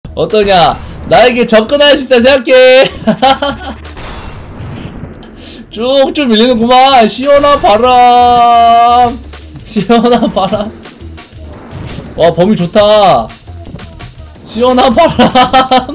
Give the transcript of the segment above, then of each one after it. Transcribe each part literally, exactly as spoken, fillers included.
어떠냐? 나에게 접근할 수 있다 생각해. 쭉쭉 밀리는구만. 시원한 바람. 시원한 바람. 와, 범위 좋다. 시원한 바람.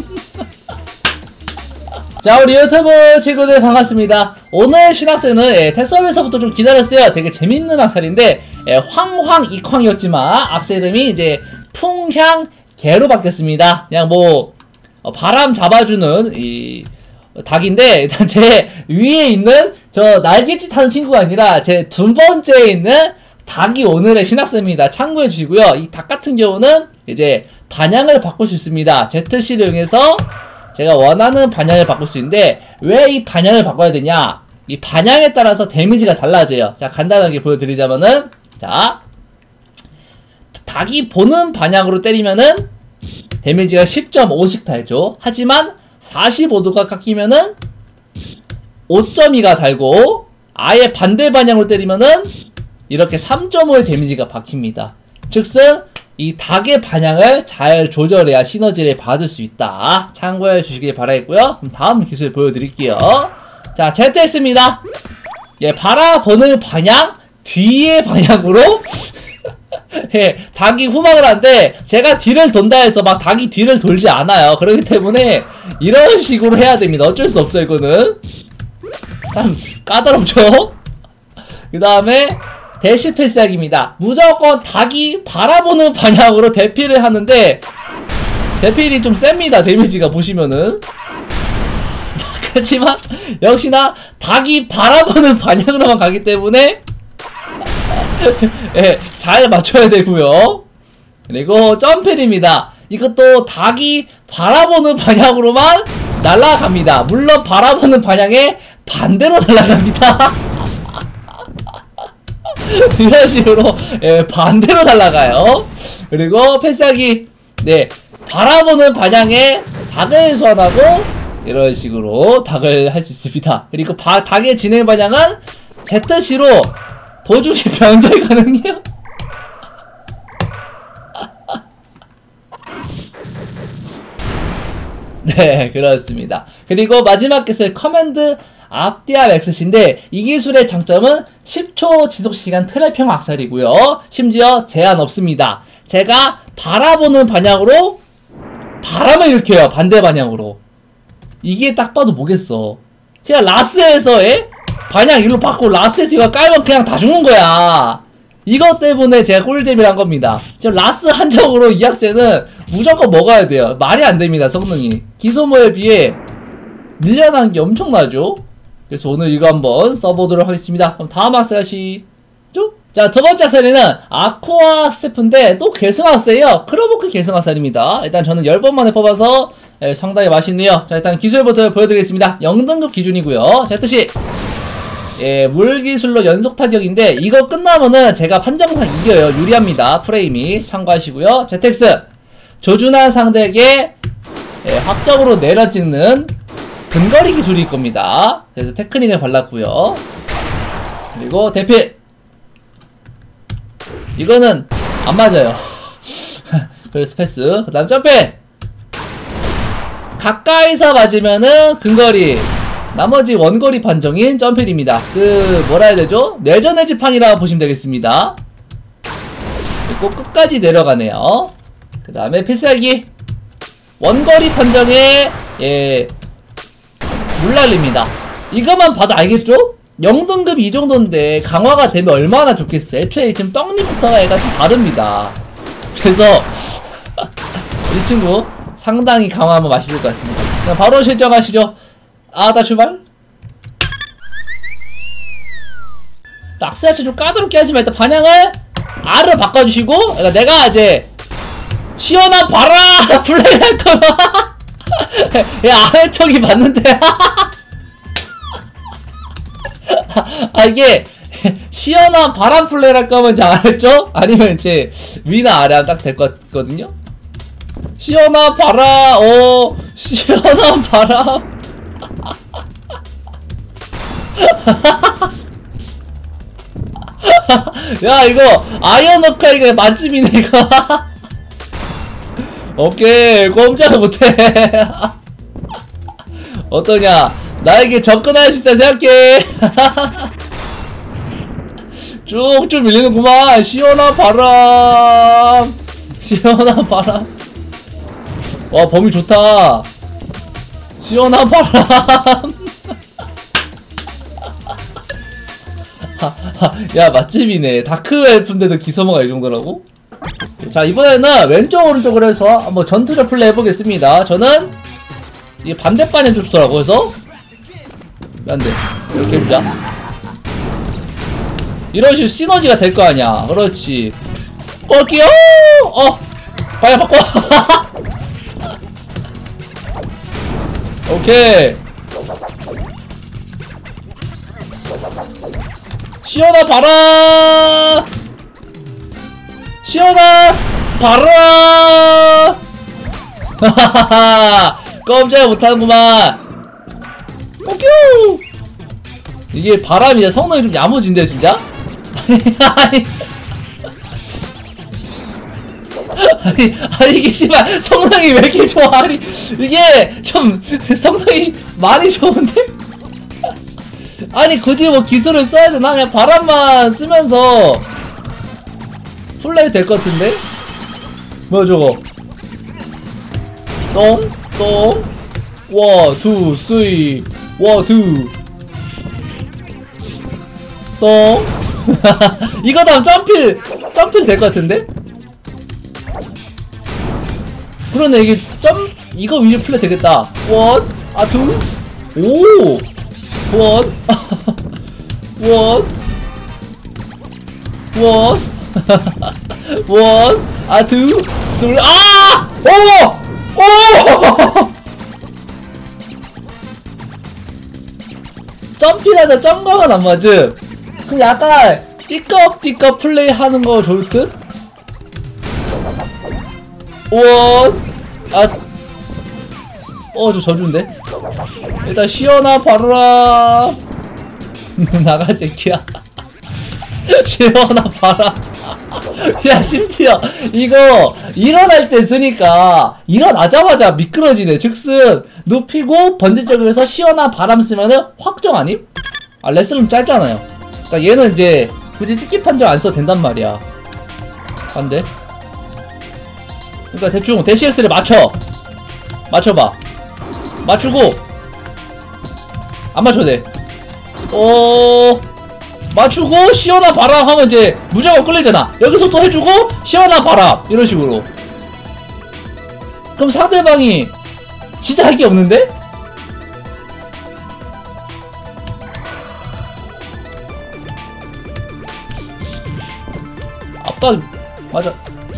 자, 우리 유튜브 친구들 반갑습니다. 오늘 신학생은 예, 테스업에서부터 좀 기다렸어요. 되게 재밌는 학살인데 예, 황황 익황이었지만 악세 이름이 이제 풍향개로 바뀌었습니다. 그냥 뭐 어, 바람 잡아주는 이 닭인데, 일단 제 위에 있는 저 날갯짓 하는 친구가 아니라 제 두 번째에 있는 닭이 오늘의 신학생입니다. 참고해 주시고요. 이 닭 같은 경우는 이제 반향을 바꿀 수 있습니다. 제트씨를 이용해서 제가 원하는 반향을 바꿀 수 있는데, 왜 이 반향을 바꿔야 되냐? 이 반향에 따라서 데미지가 달라져요. 자, 간단하게 보여드리자면은, 자, 닭이 보는 반향으로 때리면은 데미지가 십 점 오씩 달죠. 하지만 사십오 도가 깎이면은 오 점 이가 달고, 아예 반대 반향으로 때리면은 이렇게 삼 점 오의 데미지가 박힙니다. 즉슨 이 닭의 반향을 잘 조절해야 시너지를 받을 수 있다. 참고해 주시길 바라겠고요. 그럼 다음 기술 보여드릴게요. 자, 제트엑스입니다. 예, 바라보는 방향 뒤의 방향으로 예, 닭이 후방을 하는데, 제가 뒤를 돈다 해서 막 닭이 뒤를 돌지 않아요. 그렇기 때문에 이런 식으로 해야 됩니다. 어쩔 수 없어요, 이거는. 참 까다롭죠? 그 다음에 대시 패스하기입니다. 무조건 닭이 바라보는 방향으로 대피를 하는데, 대피율이 좀 셉니다. 데미지가 보시면은. 그렇지만 역시나 닭이 바라보는 방향으로만 가기 때문에 예, 잘 맞춰야 되고요. 그리고 점펠입니다. 이것도 닭이 바라보는 방향으로만 날아갑니다. 물론 바라보는 방향에 반대로 날아갑니다. 이런 식으로 예, 반대로 날아가요. 그리고 패스하기, 네, 바라보는 방향에 닭을 소환하고 이런 식으로 닭을 할 수 있습니다. 그리고 바, 닭의 진행 방향은 제트씨로 도중에 변경이 가능해요. 네, 그렇습니다. 그리고 마지막 기술 커맨드 악디아 맥스인데, 이 기술의 장점은 십 초 지속시간 트랩형 악살이고요. 심지어 제한 없습니다. 제가 바라보는 방향으로 바람을 일으켜요. 반대 방향으로. 이게 딱 봐도 뭐겠어. 그냥 라스에서의 반향 일로 바꾸고 라스에서 이거 깔면 그냥 다 죽는 거야. 이것 때문에 제가 꿀잼이를 한 겁니다. 지금 라스 한정으로 이 학생은 무조건 먹어야 돼요. 말이 안 됩니다, 성능이. 기소모에 비해 밀려난 게 엄청나죠? 그래서 오늘 이거 한번 써보도록 하겠습니다. 그럼 다음 학생 하시죠? 자, 두 번째 학살에는 아쿠아 스태프인데 또 계승학살이에요. 크로보크 계승학살입니다. 일단 저는 십 번 만에 뽑아서 예, 상당히 맛있네요. 자, 일단 기술부터 보여드리겠습니다. 영 등급 기준이고요. 자, 뜻이 예, 물기술로 연속 타격인데, 이거 끝나면은 제가 판정상 이겨요. 유리합니다. 프레임이. 참고하시고요. 제텍스 조준한 상대에게 예, 확정으로 내려 찍는 근거리 기술일 겁니다. 그래서 테크닉을 발랐고요. 그리고 대필, 이거는 안 맞아요. 그래서 패스. 그 다음 점프, 가까이서 맞으면은 근거리, 나머지 원거리 판정인 점필입니다. 그 뭐라 해야 되죠? 내전의 지팡이라고 보시면 되겠습니다. 그리고 끝까지 내려가네요. 그 다음에 필살기 원거리 판정에 예 물날립니다. 이것만 봐도 알겠죠? 영 등급 이 정도인데 강화가 되면 얼마나 좋겠어. 애초에 지금 떡잎부터가 얘가 좀 다릅니다. 그래서 이 친구 상당히 강화하면 맛있을 것 같습니다. 그냥 바로 실정하시죠. 아, 나 출발. 낙스야씨 좀 까다롭게 하지만 일단 반향을 R로 바꿔주시고, 그러니까 내가 이제 시원한 바람 플레이 할 거면 야, R척이 맞는데. 아, 이게 시원한 바람 플레이 할 거면 이제 R쪽? 아니면 이제 위나 아래 하면 딱 될 것 같거든요. 시원한 바람, 오, 시원한 바람. 야, 이거 아이언워크가 이거 만점이네 이거. 오케이, 꼼짝 못해. 어떠냐? 나에게 접근할 수 있다 생각해. 쭉쭉 밀리는구만. 시원한 바람. 시원한 바람. 와, 범위 좋다. 시원한 바람. 야, 맛집이네. 다크 엘프인데도 기서머가 이 정도라고? 자, 이번에는 왼쪽 오른쪽으로 해서 한번 전투적 플레이 해보겠습니다. 저는 이게 반대반이 좀 좋더라고. 해서 안돼, 이렇게 해주자. 이런 식으로 시너지가 될 거 아니야. 그렇지. 꼴게요. 어, 방향 바꿔. 오케이. 시원한 바람. 시원한 바람. 하하하. 꼼짝 못하는구만. 오뀨. 이게 바람이 이제 성능이 좀 야무진데 진짜? 아니 아니 아니 이게 씨발 성능이 왜 이렇게 좋아? 아니 이게 좀 성능이 많이 좋은데? 아니 굳이 뭐 기술을 써야 되나? 그냥 바람만 쓰면서 플레이 될 것 같은데? 뭐야 저거? 똥? 똥? 원, 투, 쓰리, 원, 투. 똥? 이거 다음 점필, 점필 될 것 같은데? 그러네, 이게 점, 이거 위주로 플레이 되겠다. 원, 아, 투, 오! 원, 원, 원, 원, 아, 투, 쓰리, 아! 오! 오! 점피라도 점각은 안 맞음. 그럼 약간 띠껍띠껍 플레이 하는 거 좋을 듯? 원, 아, 어, 저 저주인데? 일단 시원한 바람. 나가, 새끼야. 시원한 바람. 야, 심지어 이거 일어날 때 쓰니까 일어나자마자 미끄러지네. 즉슨 눕히고 번지점을 해서 시원한 바람 쓰면은 확정 아님? 아, 레슨은 좀 짧잖아요. 그러니까 얘는 이제 굳이 찍기 판정 안 써도 된단 말이야. 안돼. 그러니까 대충 대시엑스를 맞춰. 맞춰봐. 맞추고 안 맞춰도 돼. 어... 맞추고 시원한 바람 하면 이제 무조건 끌리잖아. 여기서 또 해주고 시원한 바람 이런 식으로. 그럼 상대방이 진짜 할 게 없는데? 아빠 맞아.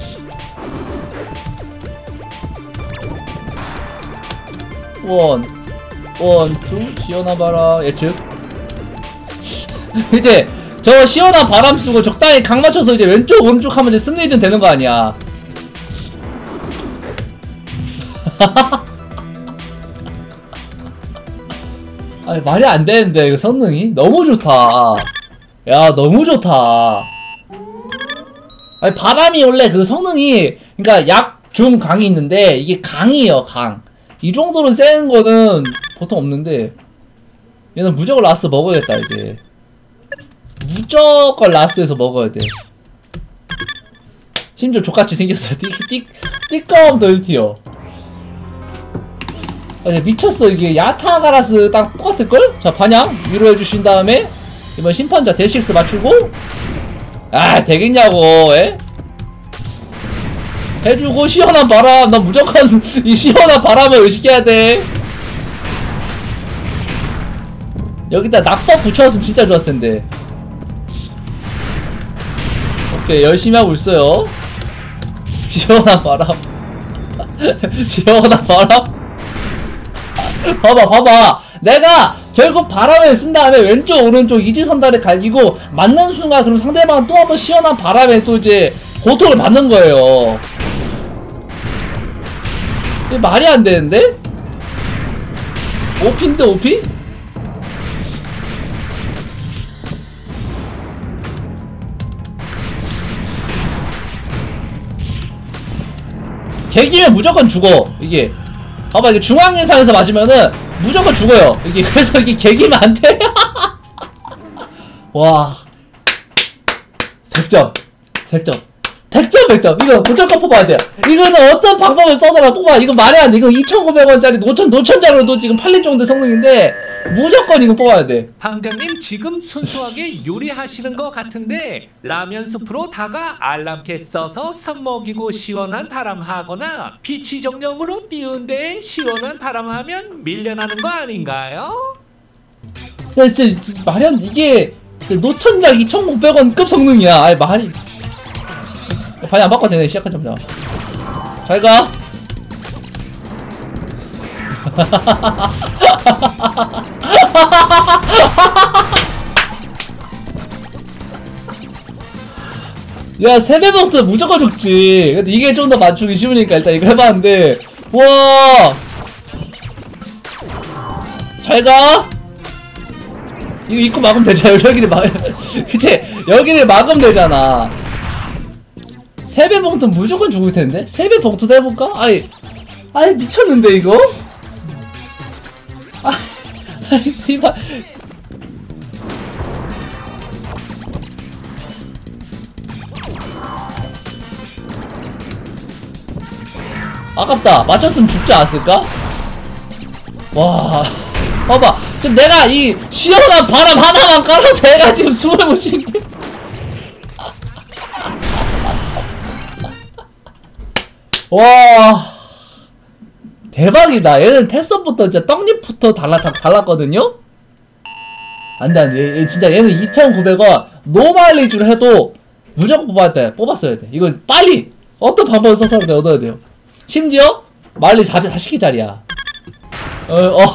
원, 원, 투, 시원한 바람 예측. 이제 저 시원한 바람 쏘고 적당히 각 맞춰서 이제 왼쪽 오른쪽 하면 이제 승리전 되는 거 아니야. 아니 말이 안 되는데 이거 성능이 너무 좋다. 야 너무 좋다. 아니 바람이 원래 그 성능이 그러니까 약, 중, 강이 있는데 이게 강이에요. 강. 이 정도로 센 거는 보통 없는데 얘는 무조건 라스 먹어야겠다. 이제 무조건 라스에서 먹어야 돼. 심지어 족같이 생겼어. 띠, 띠, 띠꺼움 덜티어. 아, 미쳤어. 이게 야타가라스 딱 똑같을걸? 자, 반향 위로 해주신 다음에 이번 심판자 데식스 맞추고 아, 되겠냐고, 에? 해주고 시원한 바람. 나 무조건 이 시원한 바람을 의식해야 돼. 여기다 낙법 붙여왔으면 진짜 좋았을 텐데. 오케이, 열심히 하고 있어요. 시원한 바람. 시원한 바람. 봐봐, 봐봐. 내가 결국 바람을 쓴 다음에 왼쪽, 오른쪽 이지선다를 갈기고 맞는 순간 그럼 상대방은 또 한 번 시원한 바람에 또 이제 고통을 받는 거예요. 이게 말이 안 되는데? 오피인데, 오피? 개기면 무조건 죽어. 이게 봐봐, 이게 중앙 예상에서 맞으면은 무조건 죽어요 이게. 그래서 이게 개기면 안돼. 와 백 점 백 점 백 점 백 점. 이거 무조건 뽑아야 돼요. 이거는 어떤 방법을 써서라 뽑아. 이거 말이 안 돼. 이거 이천구백 원짜리 노천 노천자로도 지금 팔릴 정도 성능인데 무조건 이거 뽑아야 돼. 함장님 지금 순수하게 요리하시는 것 같은데 라면 스프로다가 알람캐 써서 선 먹이고 시원한 바람 하거나 비치 정령으로 띄운데 시원한 바람 하면 밀려나는 거 아닌가요? 야 진짜 말이 안 돼. 이게 진짜 노천작 이천구백 원급 성능이야. 아이 말이 반이 안 바꿔도 되네. 시작하자마자 잘가. 야 세배부터 무조건 죽지. 근데 이게 좀 더 맞추기 쉬우니까 일단 이거 해봤는데 와 잘가. 이거 입구 막으면 되잖아. 여기를 막 그치 여기를 막으면 되잖아. 세배 봉투 무조건 죽을 텐데. 세배 봉투도 해볼까? 아이 아이 미쳤는데 이거. 아, 아이 씨발. 아깝다. 맞췄으면 죽지 않았을까? 와 봐봐 지금 내가 이 시원한 바람 하나만 깔아도 제가 지금 숨을 못 쉬는데. 와 대박이다. 얘는 테스트부터 진짜 떡잎부터 달라, 다 달랐거든요? 안돼 안돼. 얘 진짜 얘는 이천구백 원 노마일리지로 해도 무조건 뽑아야 돼. 뽑았어야 돼. 이거 빨리 어떤 방법을 써서 얻어야 돼요. 심지어 마일리 사십 개짜리야. 어, 어.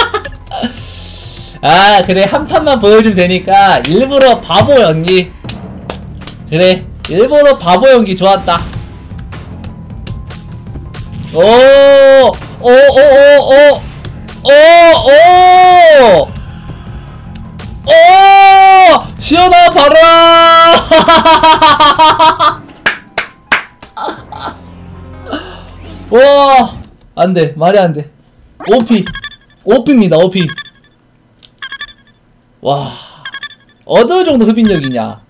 아 그래 한 판만 보여주면 되니까 일부러 바보 연기. 그래 일부러 바보 연기 좋았다. 오, 오, 오, 오, 오, 오, 오, 시원한 바람. 와, 안 돼, 말이 안 돼. 오피, 오피입니다, 오피. 와, 어느 정도 흡입력이냐?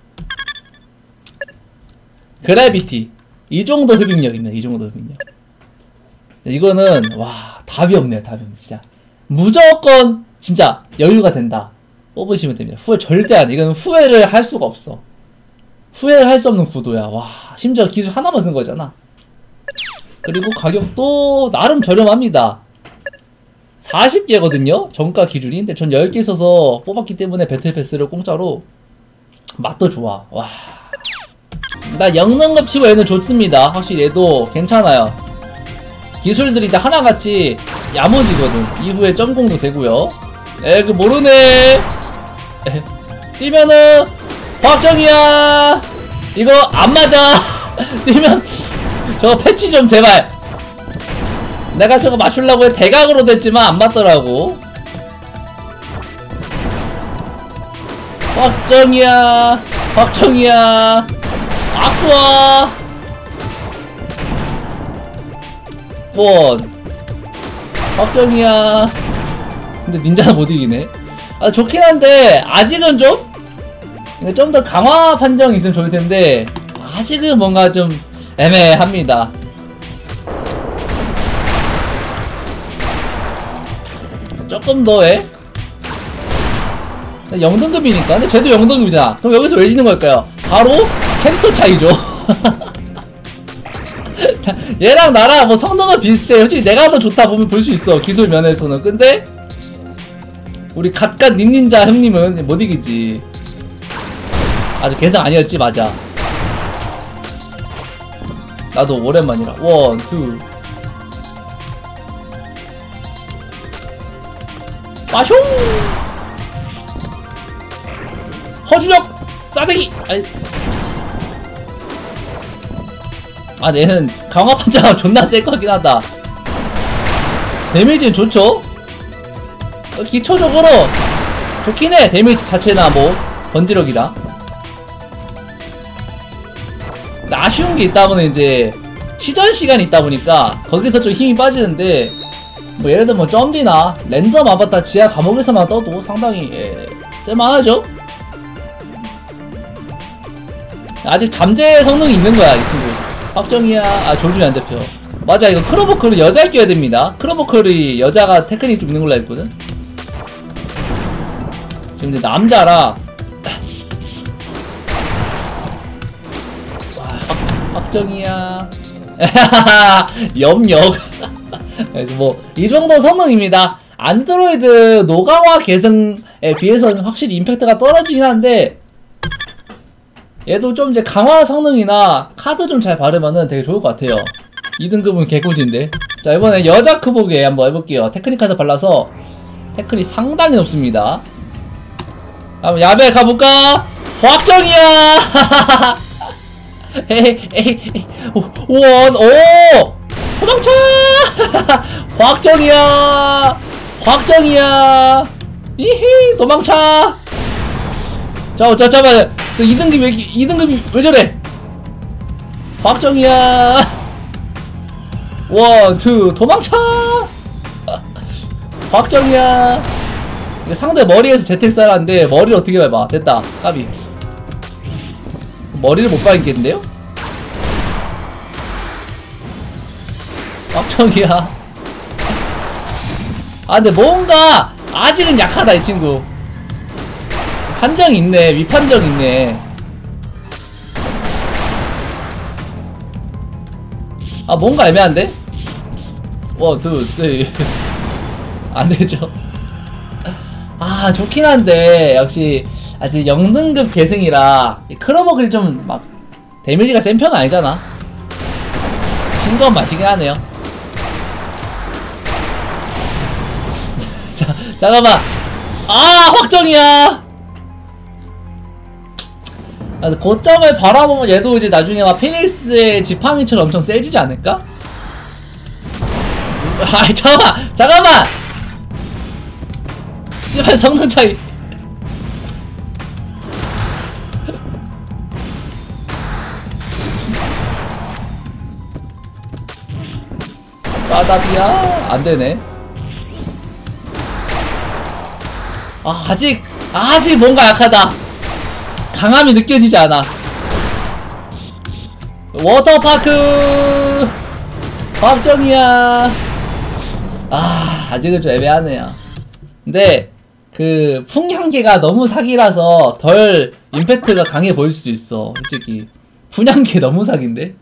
그래비티, 이 정도 흡입력이네, 이 정도 흡입력. 이거는 와 답이 없네요. 답이 없네 진짜. 무조건 진짜 여유가 된다 뽑으시면 됩니다. 후회 절대 안 해. 이거는 후회를 할 수가 없어. 후회를 할 수 없는 구도야. 와 심지어 기술 하나만 쓴 거잖아. 그리고 가격도 나름 저렴합니다. 사십 개거든요 정가 기준이. 근데 전 열 개 써서 뽑았기 때문에 배틀패스를 공짜로. 맛도 좋아. 와 나 영능급 치고 얘는 좋습니다. 확실히 얘도 괜찮아요. 기술들이 다 하나같이 야무지거든. 이후에 점공도 되고요. 에 그 모르네. 에, 뛰면은 확정이야. 이거 안 맞아. 뛰면 저거 패치 좀 제발. 내가 저거 맞추려고 해 대각으로 됐지만 안 맞더라고. 확정이야. 확정이야. 아쿠아. 원 확정이야. 근데 닌자는 못 이기네. 아 좋긴 한데 아직은 좀 좀 더 강화 판정이 있으면 좋을 텐데 아직은 뭔가 좀 애매합니다. 조금 더 해. 영등급이니까. 근데 쟤도 영등급이잖아. 그럼 여기서 왜 지는 걸까요? 바로 캐릭터 차이죠. 얘랑 나랑 뭐 성능은 비슷해. 솔직히 내가 더 좋다 보면 볼 수 있어 기술 면에서는. 근데 우리 갓갓 닌닌자 형님은 못 이기지. 아주 계산 아니었지. 맞아 나도 오랜만이라. 원, 투 빠숑 허주력 싸대기. 아이. 아 얘는 강화 판자가 존나 셀 거긴 하다. 데미지는 좋죠? 기초적으로 좋긴 해. 데미지 자체나 뭐 번지력이랑. 아쉬운 게 있다면 이제 시전 시간이 있다 보니까 거기서 좀 힘이 빠지는데, 뭐 예를 들어 뭐 점디나 랜덤 아바타 지하 감옥에서만 떠도 상당히 예, 쓸만하죠. 아직 잠재 성능이 있는 거야 이 친구. 확정이야. 아 조준이 안 잡혀. 맞아, 이거 크로보컬을 여자 껴야 됩니다. 크로보컬이 여자가 테크닉 좀 있는 걸로 알고 있거든. 지금 이제 남자라. 와, 확정이야. 염력. 그래서 뭐 이 정도 성능입니다. 안드로이드 노강화 계승에 비해서는 확실히 임팩트가 떨어지긴 한데, 얘도 좀 이제 강화 성능이나 카드 좀 잘 바르면은 되게 좋을 것 같아요. 이 등급은 개꿀인데. 자, 이번에 여자 크보게 한번 해볼게요. 테크닉 카드 발라서 테크닉 상당히 높습니다. 한번 야배 가볼까? 확정이야! 에이, 에이, 에이. 원, 오! 도망쳐! 확정이야! 확정이야! 이히! 도망쳐! 자, 자, 잠깐만. 저 이 등급이 왜, 이 등급이 왜 저래? 확정이야! 원, 투, 도망쳐! 확정이야! 이거 상대 머리에서 재택 쌀았는데, 머리를 어떻게 밟아? 됐다. 까비. 머리를 못 밟겠는데요? 확정이야. 아, 근데 뭔가, 아직은 약하다, 이 친구. 판정 있네. 위판정 있네. 아, 뭔가 애매한데? 원, 투, 쓰리. 안되죠. 아, 좋긴 한데 역시 아직 영 등급 계승이라 크로버글이 좀 막 데미지가 센 편은 아니잖아. 싱거운 맛이긴 하네요. 자, 잠깐만. 아, 확정이야. 그래서 고점을 바라보면 얘도 이제 나중에 막 피닉스의 지팡이처럼 엄청 세지지 않을까? 아이, 잠깐만! 잠깐만! 이발 성능 차이. 바닥이야? 안되네. 아, 아직, 아직 뭔가 약하다. 강함이 느껴지지 않아. 워터파크! 확정이야. 아, 아직은 좀 애매하네요. 근데 그 풍향계가 너무 사기라서 덜 임팩트가 강해 보일 수도 있어. 솔직히 풍향계 너무 사기인데.